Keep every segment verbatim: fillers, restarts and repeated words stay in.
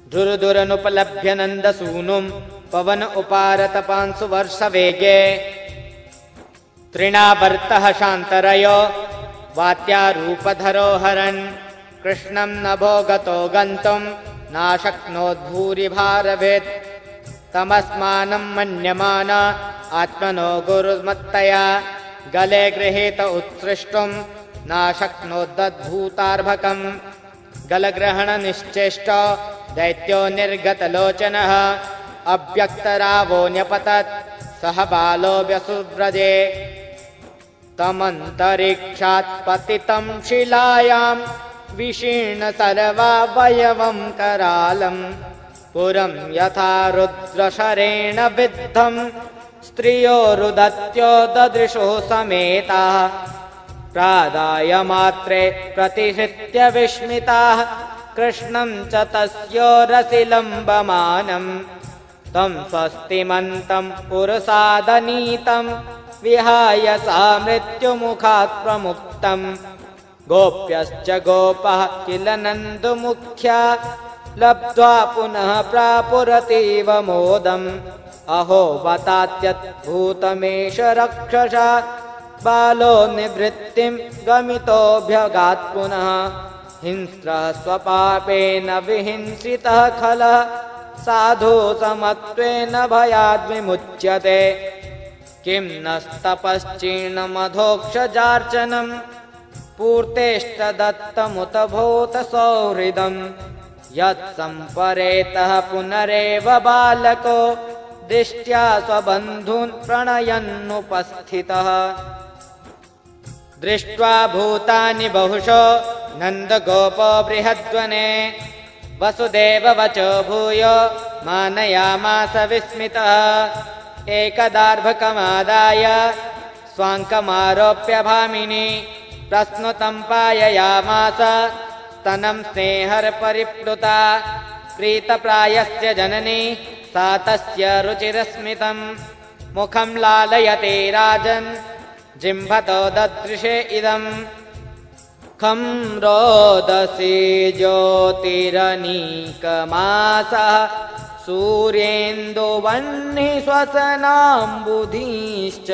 धुर्धुरनुपलभ्य नन्दसूनुं पवन उपारतपांसु वर्षवेगे तृणावर्तः शान्तरयो वात्यारूपधरो हरन् कृष्णं नभो गतो गन्तुं नाशक्नोद्भूरिभारभेत् तमस्मानं मन्यमान आत्मनो गुरुमत्तया गले गृहीत उत्सृष्टुं नाशक्नोद्भूतार्भकम् गलग्रहणनिश्चेष्टो दैत्यो निर्गतलोचनः अव्यक्तरावो न्यपतत् सह बालो व्यसुव्रजे तमन्तरिक्षात् पतितं शिलायां विशीर्ण सर्वावयवं करालम् पुरं यथा रुद्रशरेण विद्धं स्त्रियो रुदत्यो ददृशो समेताः प्रादाय मात्रे प्रतिहृत्य विस्मिताः कृष्णं च तस्योरसिलम्बमानम् तं स्वस्तिमन्तं पुरसादनीतं विहाय सा मृत्युमुखात् प्रमुक्तम् गोप्यश्च गोपः किल नन्दमुख्या लब्ध्वा पुनः प्रापुरतीव मोदम् अहो बतात्यद्भूतमेष रक्षसा बालो निवृत्तिं गमितोऽभ्यगात् पुनः हिंस्रः स्वपापेन विहिंसितः खलः साधु समत्वेन भयाद्विमुच्यते किं नस्तपश्चीर्णमधोक्षजार्चनं पूर्तेष्टदत्तमुत भूत सौहृदम् यत्सम्परेतः पुनरेव बालको दृष्ट्या स्वबन्धून् प्रणयन्नुपस्थितः दृष्ट्वा भूतानि बहुशो नन्दगोपो बृहद्वने वसुदेव वचो भूयो मानयामास विस्मितः एकदार्भकमादाय स्वाङ्कमारोप्य भामिनी प्रस्नुतं पाययामास स्तनं स्नेहर्परिप्लुता प्रीतप्रायस्य जननी सा तस्य रुचिरस्मितं मुखं लालयते राजन् जिह्वतो ददृशे इदम् खं रोदसी ज्योतिरनीकमासः सूर्येन्दुवह्निश्वसनाम्बुधीश्च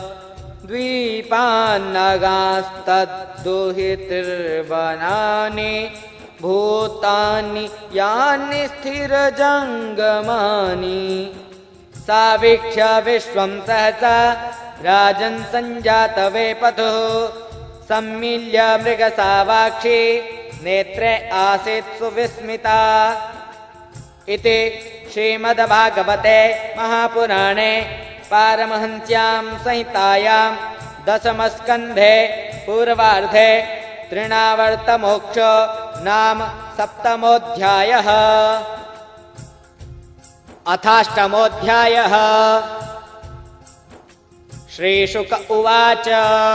द्वीपान्नगास्तद्दुहितृर्वनानि भूतानि यानि स्थिरजङ्गमानि सा वीक्ष्य विश्वं सहसा राजन् सञ्जातवेपथुः सम्मील्य मृगसावाक्षी नेत्रे आसीत् सुविस्मिता इति श्रीमद्भागवते महापुराणे पारमहंस्यां संहितायां दशमस्कन्धे पूर्वार्धे तृणावर्तमोक्षो नाम सप्तमोऽध्यायः। अथाष्टमोऽध्यायः। श्रीशुक उवाच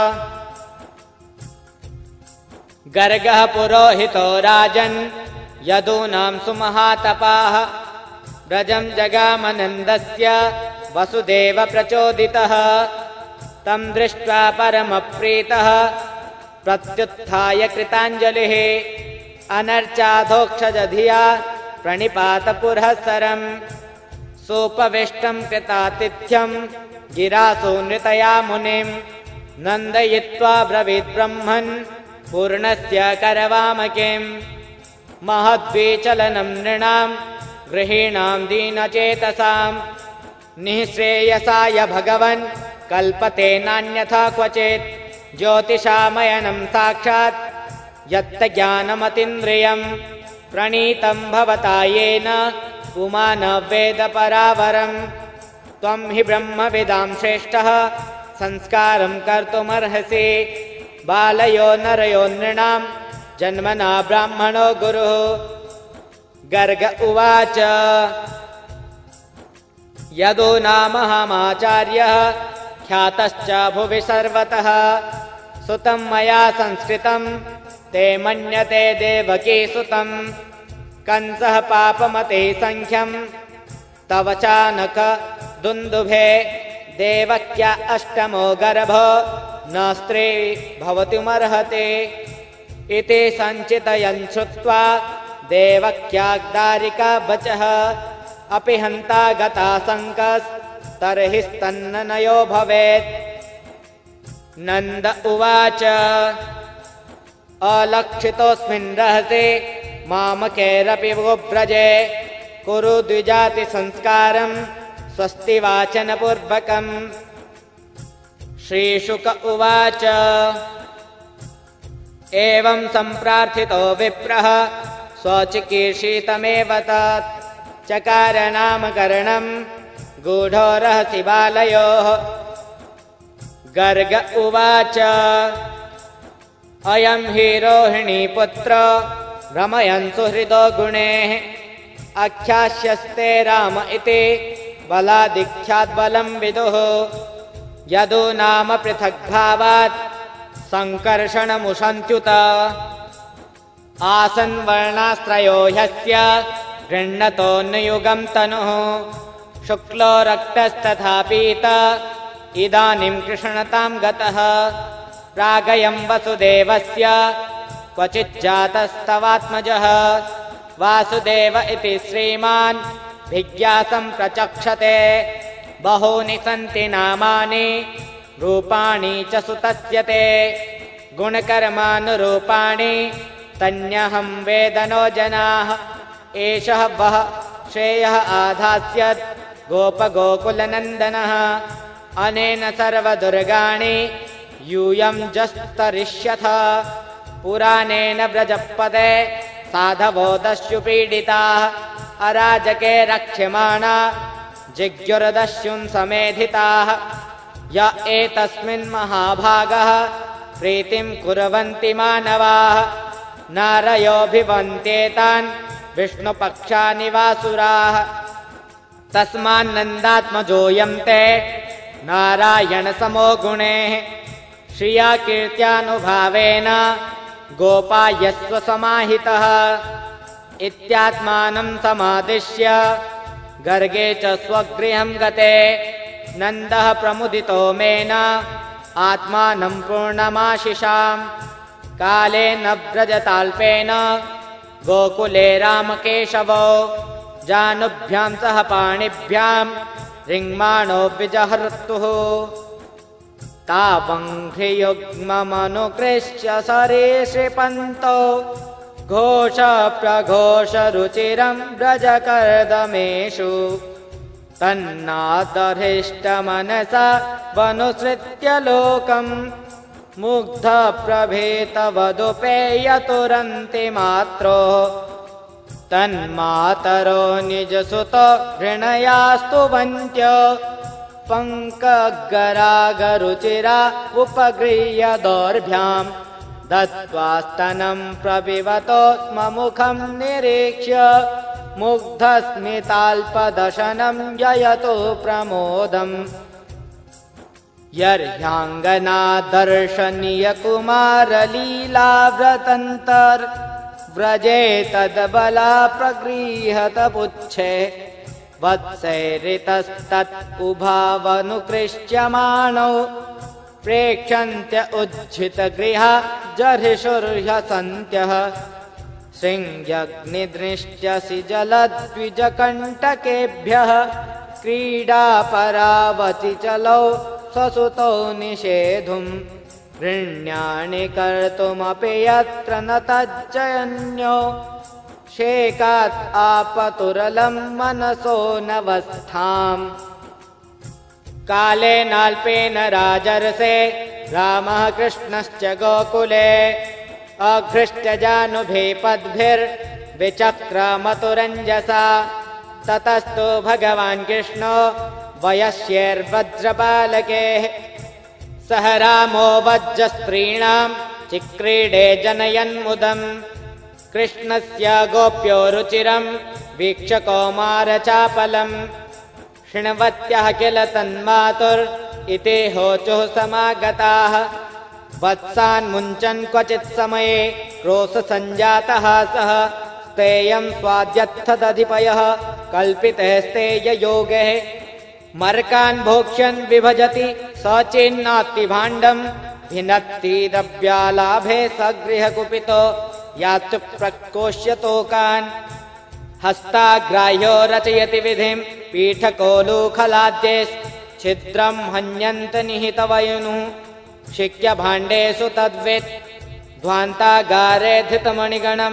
गर्गः पुरोहितो राजन् यदूनां सुमहातपाः व्रजं जगामनन्दस्य वसुदेव प्रचोदितः तं दृष्ट्वा परमप्रीतः प्रत्युत्थाय कृताञ्जलिः अनर्चाधोक्षजधिया प्रणिपातपुरःसरं सोपविष्टं कृतातिथ्यं गिरासो नृतया मुनिं नन्दयित्वा ब्रवीत् ब्रह्मन् पूर्णस्य करवामकिं महद्विचलनं नृणां गृहीणां दीनचेतसां निःश्रेयसाय भगवन् कल्पते नान्यथा क्वचित् ज्योतिषामयनं साक्षात् यत्तज्ञानमतीन्द्रियं प्रणीतं भवता येन पुमान् वेद परावरं त्वं हि ब्रह्मविदां श्रेष्ठः संस्कारं कर्तुमर्हसि बालयो नरयो नृणां जन्मना ब्राह्मणो गुरुः। गर्ग उवाच यदूनामहमाचार्यः ख्यातश्च भुवि सर्वतः सुतं मया संस्कृतं ते मन्यते देवकी सुतं कंसः पापमते संख्यं तव चानक दुन्दुभे देवक्या अष्टमो गर्भो न स्त्री भवतुमर्हति इति सञ्चितयन् श्रुत्वा देवक्याग्दारिका बचः अपि हन्ता गता शङ्कस्तर्हि स्तन्ननयो भवेत्। नन्द उवाच अलक्षितोऽस्मिन् रहसि मामकेरपि गोव्रजे कुरु द्विजाति संस्कारं स्वस्ति वाचनपूर्वकम्। श्रीशुक उवाच एवं सम्प्रार्थितो विप्रः स्वचिकीर्षितमेव तत् चकार नामकरणं गूढो रहसि बालयोः। गर्ग उवाच अयं हि रोहिणीपुत्र रमयन् सुहृदो गुणैः आख्यास्यस्ते राम इति बलादिख्याद्बलं विदुः। यदु नाम पृथग्भावात् सङ्कर्षणमुशन्त्युत आसन् वर्णास्त्रयो ह्यस्य गृह्णतोऽन्ययुगं तनुः। शुक्लो रक्तस्तथा पीत इदानीं कृष्णतां गतः प्रागयं वसुदेवस्य क्वचिज्जातस्तवात्मजः। वासुदेव इति श्रीमान् भिज्ञासं प्रचक्षते बहूनि सन्ति नामानि रूपाणि च सुतस्य ते गुणकर्मानुरूपाणि तन्यहं वेदनो जनाः। एषः वः श्रेयः आधास्यत् गोपगोकुलनन्दनः अनेन सर्वदुर्गाणि यूयं जस्तरिष्यथ। पुराणेन व्रजपदे साधवो दस्युपीडिताः अराजके रक्ष्यमाणा जिज्ञुर्दस्युं समेधिताः। य एतस्मिन् महाभागः प्रीतिं कुर्वन्ति मानवाः नारयोऽभिवन्त्येतान् विष्णुपक्षानिवासुराः। तस्मान्नन्दात्मजोऽयं ते नारायणसमो गुणैः श्रिया कीर्त्यानुभावेन गोपायस्व समाहितः। इत्यात्मानं समादिश्य गर्गे च स्वगृहं गते नन्दः प्रमुदितो मेन आत्मानं पूर्णमाशिषाम्। कालेन व्रजताल्पेन गोकुले रामकेशवो जानुभ्यां सह पाणिभ्यां रिङ्माणो विजहर्तुः। तावङ्घ्रियुग्ममनुकृष्य सरीसृपन्तो घोष प्रघोष रुचिरं व्रजकर्दमेषु तन्नादधीष्टमनसा वनुसृत्य लोकम् मुग्ध प्रभेतवदुपेयतुरन्ति मात्रो तन्मातरो निजसुतो घृणयास्तु वन्त्यो पङ्कगरागरुचिरा उपगृह्य दौर्भ्याम् दत्त्वा स्तनं प्रपिबतो स्म मुखं निरीक्ष्य मुग्धस्मिताल्पदशनं ययतो प्रमोदम्। यर्ह्याङ्गना दर्शनीयकुमारलीलाव्रतन्तर् व्रजे तद्बला प्रगृह्यत पुच्छे वत्सैरितस्तत् उभावनुकृष्यमाणौ प्रेक्षन्त्य उज्झितगृहा जर्हिषुर्ह्यसन्त्यः। शृङ्ग्यग्निदृष्ट्यसि जलद्विजकण्टकेभ्यः क्रीडापरावति चलौ स्वसुतौ निषेधुम् ऋण्याणि कर्तुमपि यत्र न तज्जयन्यो शेकात् आपतुरलं मनसो नवस्थाम्। कालेनाल्पेन राजर्षे रामः कृष्णश्च गोकुले अघृष्टजानुभीपद्भिर्विचक्रमतुरञ्जसा ततस्तु भगवान् कृष्णो वयस्यैर्वज्रबालकेः सह रामो वज्रस्त्रीणां चिक्रीडे जनयन्मुदम्। कृष्णस्य गोप्यो रुचिरं वीक्ष्य कौमारचापलम् शृण्वत्यः किल तन्मातुर् इति होचुः समागताः। वत्सान् मुञ्चन् क्वचित् समये क्रोशसञ्जातः सः स्तेयं स्वाद्यत्थदधिपयः कल्पितः स्तेययोगे मर्कान् भोक्ष्यन् विभजति स चेन्नात्ति भाण्डम् भिनत्ति द्रव्यालाभे सगृहकुपितो यातु प्रकोष्यतोकान् हस्ताग्राह्यो रचयति विधिं पीठकोलूखलाद्यैः छिद्रं हन्यन्त निहितवयुनुः शिक्यभाण्डेषु तद्वेत् ध्वान्तागारे धृतमणिगणं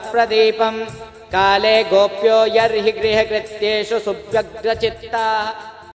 स्वाङ्गमर्थप्रदीपं काले गोप्यो यर्हि गृहकृत्येषु सुव्यग्रचित्ताः